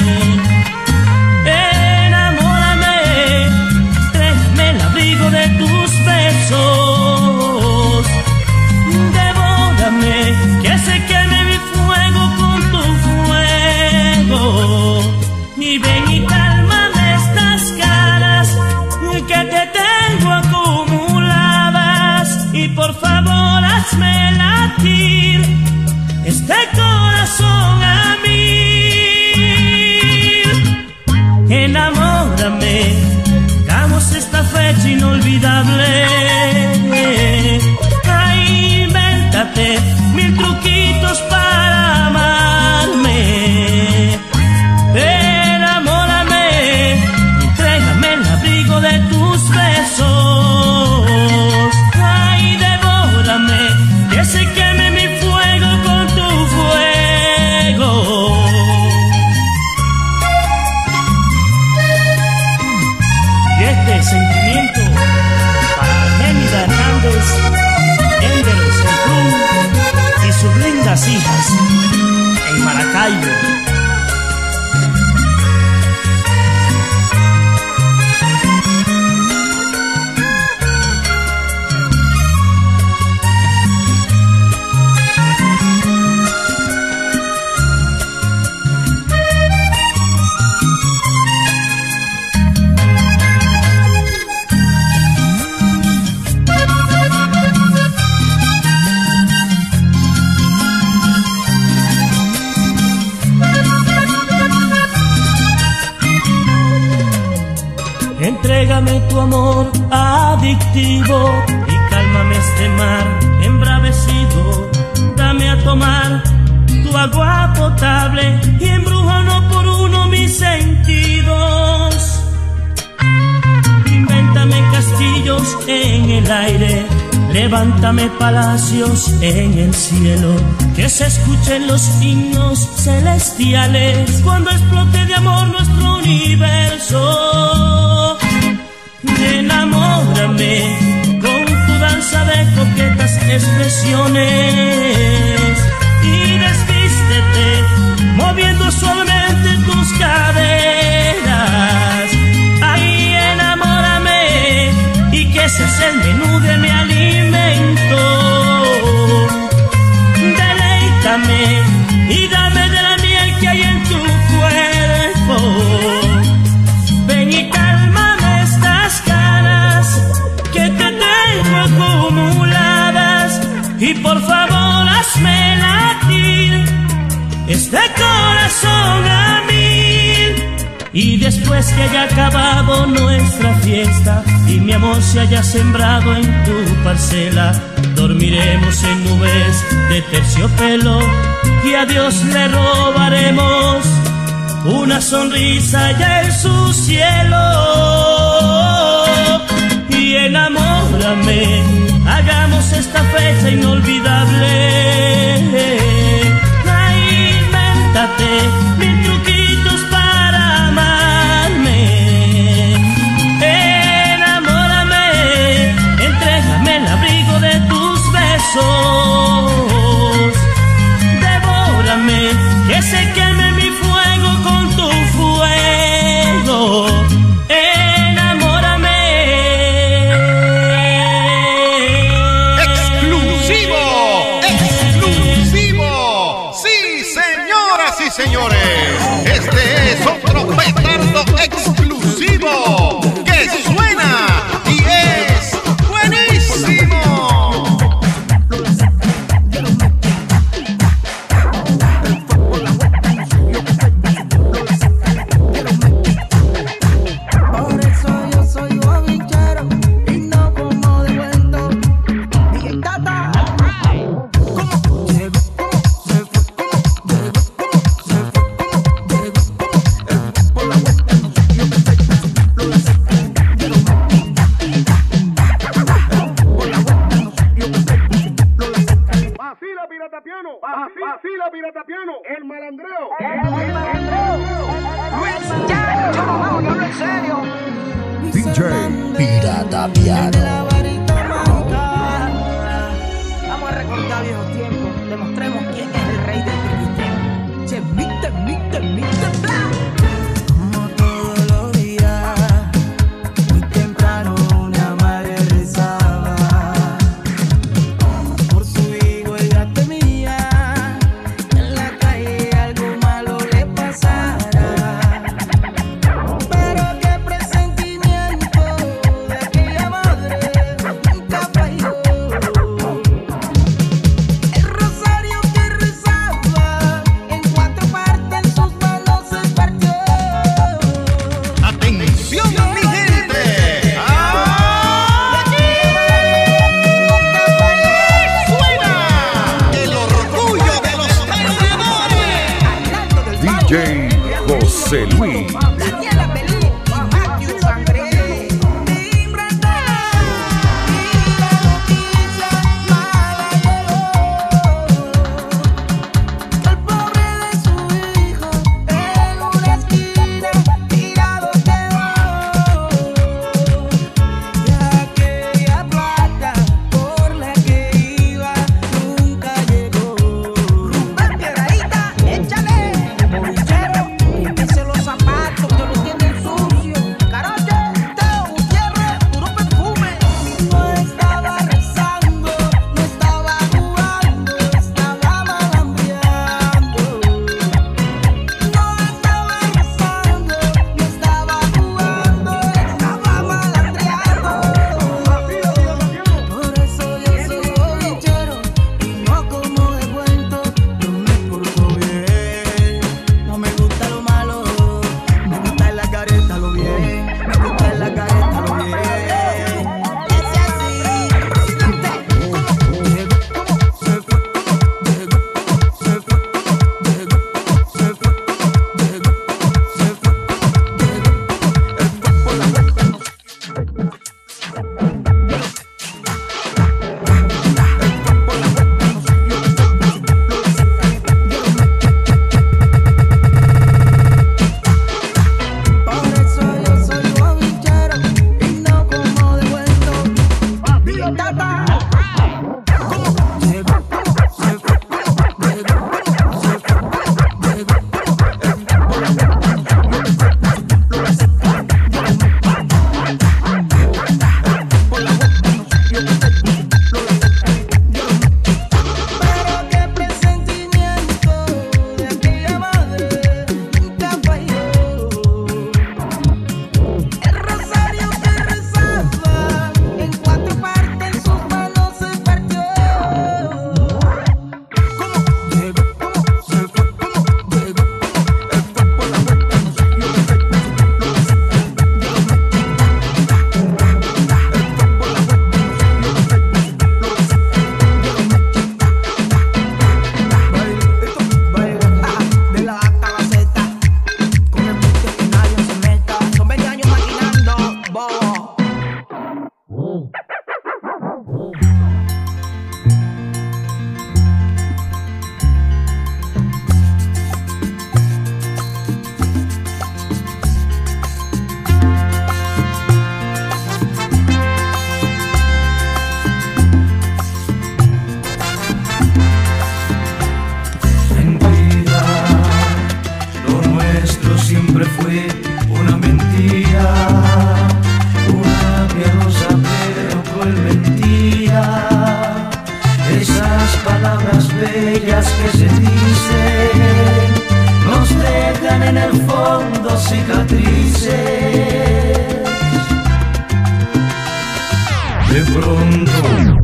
Enamórame, tráeme el abrigo de tus besos. Devórame, que se queme mi fuego con tu fuego. Y ven y cálmame estas ganas que te tengo acumuladas. Y por favor hazme latir este corazón a mí. Enamórame, hagamos esta fecha inolvidable. Ay, invéntate 1000 truquitos para amarme. Enamórame, entrégame el abrigo de tus besos. Ay, devórame, que se queme mi fuego con tu fuego. Y este sentimiento para Génida Hernández, Ender Centrum y sus lindas hijas en Maracaibo. Entrégame tu amor adictivo y cálmame este mar embravecido. Dame a tomar tu agua potable y embruja uno por uno mis sentidos. Invéntame castillos en el aire, levántame palacios en el cielo. Que se escuchen los himnos celestiales cuando explote de amor nuestro universo. Enamórame con tu danza de coquetas expresiones y desvístete moviendo suavemente tus caderas. Ay, enamórame y que ese sea el menú de mi alimento. Deleítame y dame de la miel que hay en tu cuerpo. Ven y cálmame estas ganas que te tengo acumuladas. Y por favor hazme latir este corazón a mí. Y después que haya acabado nuestra fiesta y mi amor se haya sembrado en tu parcela, dormiremos en nubes de terciopelo y a Dios le robaremos una sonrisa allá en su cielo. Y enamórame, hagamos esta fecha inolvidable. Ay, invéntate 1000 truquitos para amarme. Enamórame, entrégame el abrigo de tus besos. Devórame, que se queme mi fuego con tu fuego. Enamórame. Exclusivo señores, este es otro petardo exclusivo que suena y es buenísimo. Vacila pirata piano, el malandreo. Luis, ya, yo no hablo en serio. DJ Pirata Piano. Vamos a recordar viejos tiempos. Demostremos quién es el rey del tristeo. Che, mite, bla. Como todos los días, muy temprano una madre rezaba por su hijo, ella temía que en la calle algo malo le pasara. Pero qué presentimiento de aquella madre nunca falló. El rosario que rezaba en 4 partes en sus manos se partió. ¡Atención, mi gente! ¡Suena el orgullo de los perdedores! DJ José Luis. Daniela Belú y Matthew Sangre. Timbrata y la noticia mala llegó. El pobre de su hijo en una esquina tirado quedó. Y aquella plata por la que iba nunca llegó. Rubén Piedradita, échale. Bolichero, límpiese los zapatos que los tienen sucios. Caroche, Teo Gutiérrez, puro perfume. No estaba rezando, no estaba jugando, estaba malandreando. No estaba rezando, no estaba jugando, estaba malandreando. Por eso yo soy bolichero y no como de cuento. Yo me porto bien, no me gusta lo malo, me gusta en la careta lo bien, me gusta en la careta lo bien. Ese así, presidente, como llegó, como se fue, como llegó, como se fue, como llegó, como se fue, como llegó, como se fue, como llegó, el cuerpo la Por eso yo soy bolichero y no como de cuento. Tata, como llegó, como se fue, como llegó, como se fue, como llegó, pero qué presentimiento de aquella madre nunca falló. El rosario que rezaba en 4 partes en sus manos se partió. Como llegó, como se fue, como llegó, el cuerpo la vuelta no siguió. El cuerpo la de la A hasta la Z, con el buque que nadie se meta. Son 20 años maquinando, bobo. Mentira, lo nuestro siempre fue una mentira, una piadosa pero cruel mentira. Esas palabras bellas que se dicen dejan en el fondo cicatrices. De pronto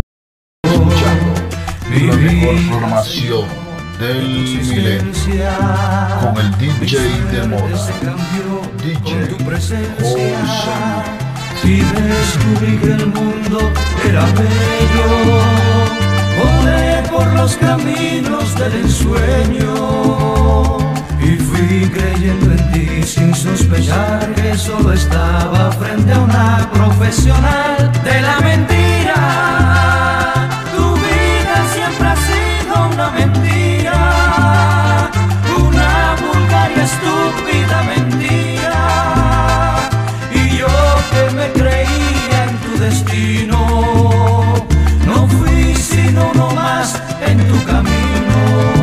la mejor programación del milenio con el DJ de moda, DJ José. Y descubrí que el mundo era bello, volé por los caminos del ensueño y fui creyendo en ti sin sospechar que solo estaba frente a una profesional de la mentira. Tu vida siempre ha sido una mentira, una vulgar y estúpida mentira. Y yo que me creía en tu destino, no fui sino uno más en tu camino.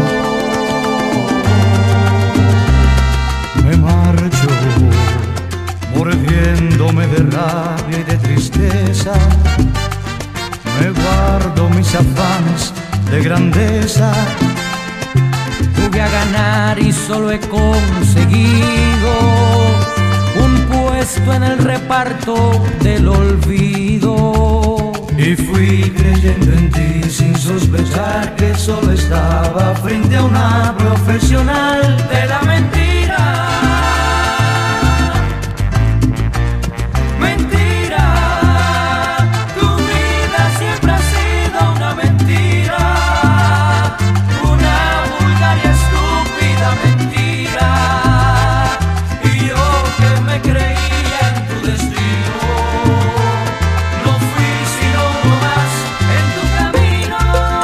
Me marcho mordiéndome de rabia y de tristeza. Me guardo mis afanes de grandeza. Tuve a ganar y solo he conseguido un puesto en el reparto del olvido. Y fui creyendo en ti sin sospechar que solo estaba frente a una profesional de la mentira. Mentira, tu vida siempre ha sido una mentira, una vulgar y estúpida mentira. Y yo que me creía en tu destino, no fui sino uno más en tu camino.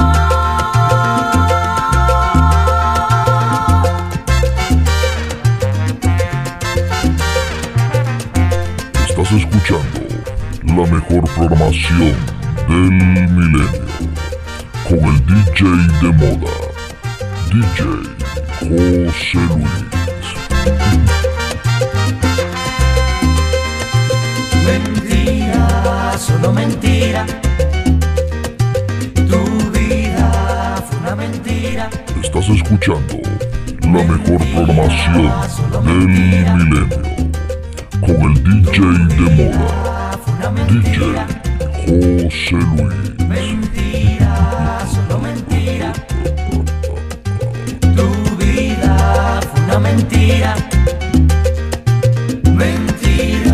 Estás escuchando la mejor programación del milenio con el DJ de moda, DJ José Luis. Mentira, solo mentira. Tu vida fue una mentira. Estás escuchando la mejor programación del milenio con el DJ de moda, DJ José Luis. Mentira, solo mentira. Tu vida fue una mentira. Mentira.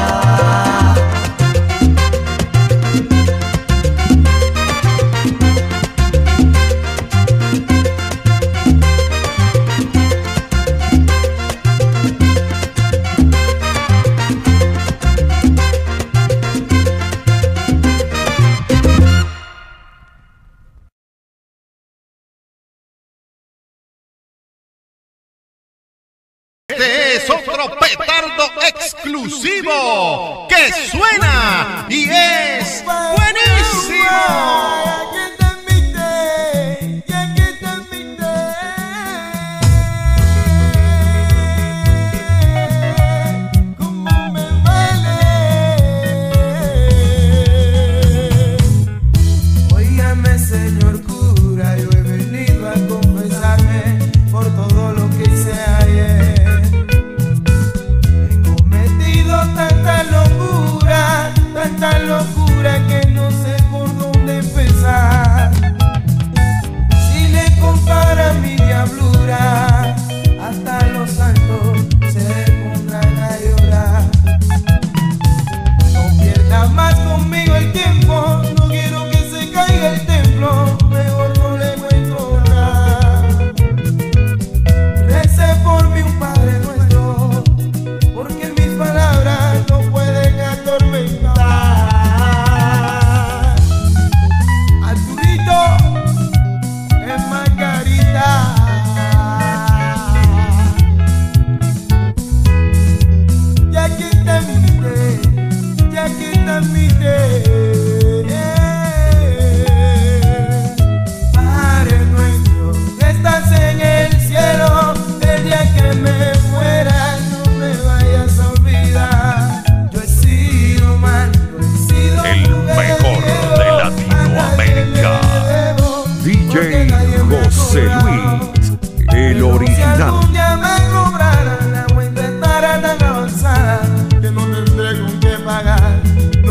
Este es otro petardo exclusivo que suena y es buenísimo. Óigame, señor cura, yo he venido a confesarme por todo lo que hice ayer. He cometido tanta locura que no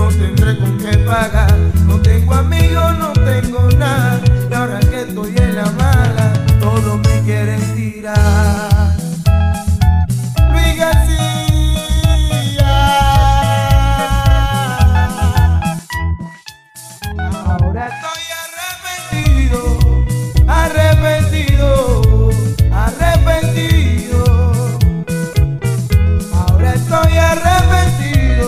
no tendré con qué pagar. No tengo amigos, no tengo nada, y ahora que estoy en la mala, todos me quieren tirar. Luis García, ahora estoy arrepentido, arrepentido, arrepentido. Ahora estoy arrepentido,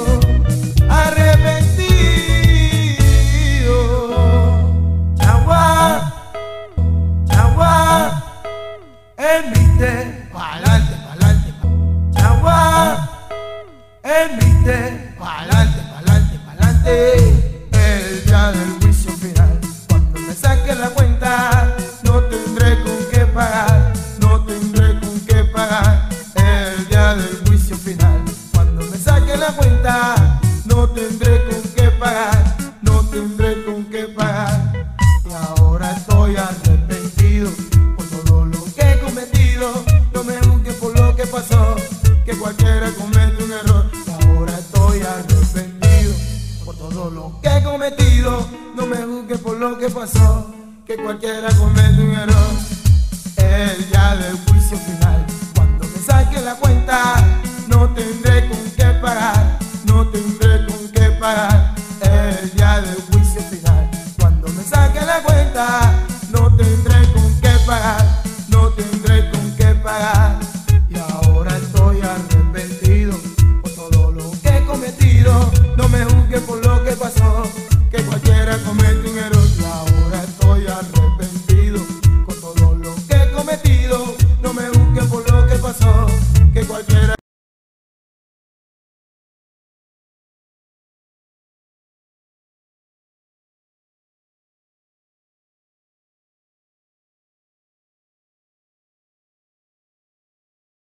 arrepentido. Chagua, chagua, emite, pa'lante, pa'lante. Chagua, emite, pa'lante, pa'lante, pa'lante. El día del juicio final, cuando me saque la cuenta, no tendré con qué pagar, no tendré con qué pagar. El día del juicio final, cuando me saque la cuenta, no tendré con qué pagar, no tendré con qué pagar. Y ahora estoy arrepentido por todo lo que he cometido. No me juzgues por lo que pasó, que cualquiera comete un error. Y ahora estoy arrepentido por todo lo que he cometido. No me juzgues por lo que pasó, que cualquiera comete un error. El día del juicio final, cuando me saque la cuenta, no tendré